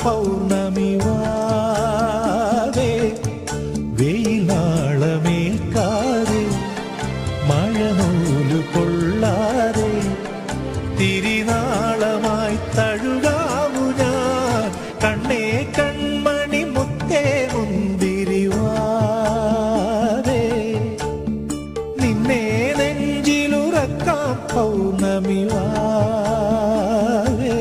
പൗർണമി വാവേ വെയിലാളമേൽക്കാതെ മഴനൂല് കൊള്ളാതെ തിരിനാളമായി തഴുകാവു ഞാൻ കണ്ണേ കൺമണി മുത്തേ മുന്തിരിവാവേ നിന്നെ നെഞ്ചിലുറക്കാം പൗർണമി വാവേ.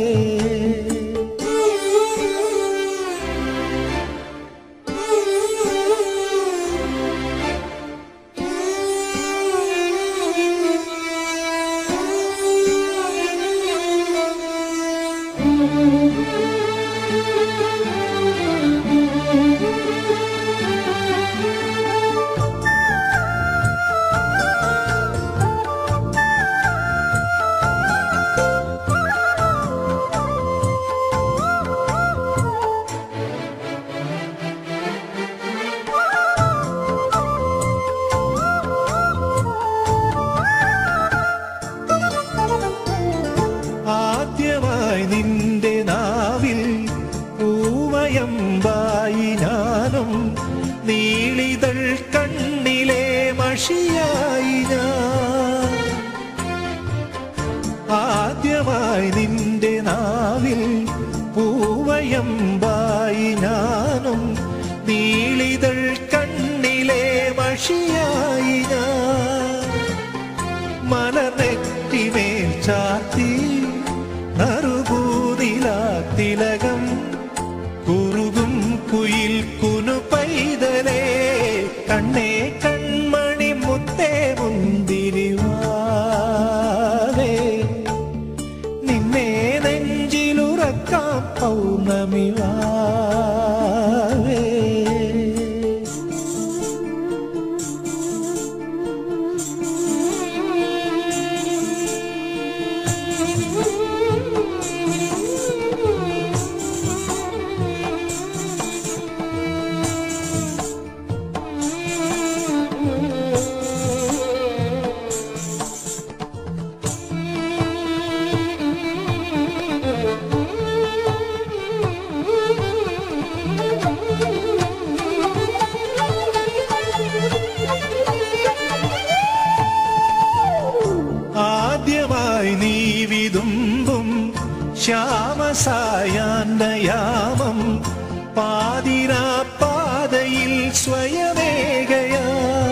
ആദ്യമായി നിന്റെ നാവിൽ പൂവയമ്പായി ഞാനും നീളിതൾ കണ്ണിലെ മഷിയായി ഞാൻ. ആദ്യമായി നിന്റെ നാവിൽ പൂവയമ്പായി ഞാനും നീളിതൾ കണ്ണിലെ മഷിയായി ഞാൻ. മലർനെറ്റിമേൽ ചാത്തി നറുപൂതിലാത്തിലകം കുറുകും കുയിൽ കുനു പൈതലേ കണ്ണേ കൺമണി മുത്തേ മുന്തിരിവാവേ നിന്നെ നെഞ്ചിലുറക്കാം പൗർണമി വാവേ. ആദ്യമായി നീ വിതുമ്പും ശ്യാമസായാന്നയാമം പാതിരാ പാതയിൽ സ്വയമേകയാ.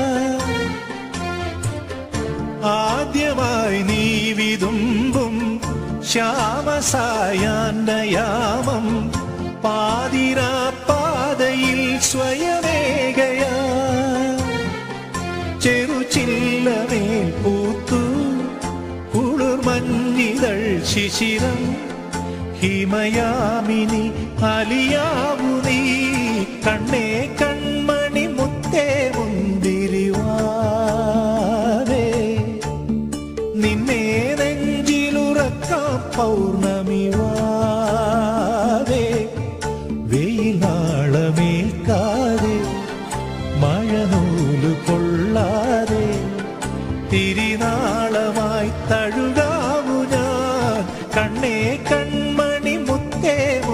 ആദ്യമായി നീ വിതുമ്പും ശ്യാമസായാന്നയാമം പാതിരാ പാതയിൽ സ്വയമേകയാ. ചെറുചില്ലമേൽ പൂത്തു കുളിർമഞ്ഞിതൾ ശിശിരം ഹിമയാമിനി അലിയാവു നീ കണ്ണേ കൺമണി മുത്തേ മുന്തിരിവാവേ നിന്നെ നെഞ്ചിലുറക്കാം പൗർണമി വാവേ വെയിലാളമേൽക്കാതെ മഴനൂല് കൊള്ളാതെ തിരിനാളമായി തഴുകാവു ഞാൻ കണ്ണേ കൺമണി മുത്തേ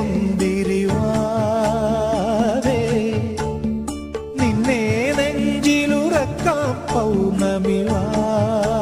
മുന്തിരിവാവേ നിന്നെ നെഞ്ചിലുറക്കാം പൗർണമി വാവേ.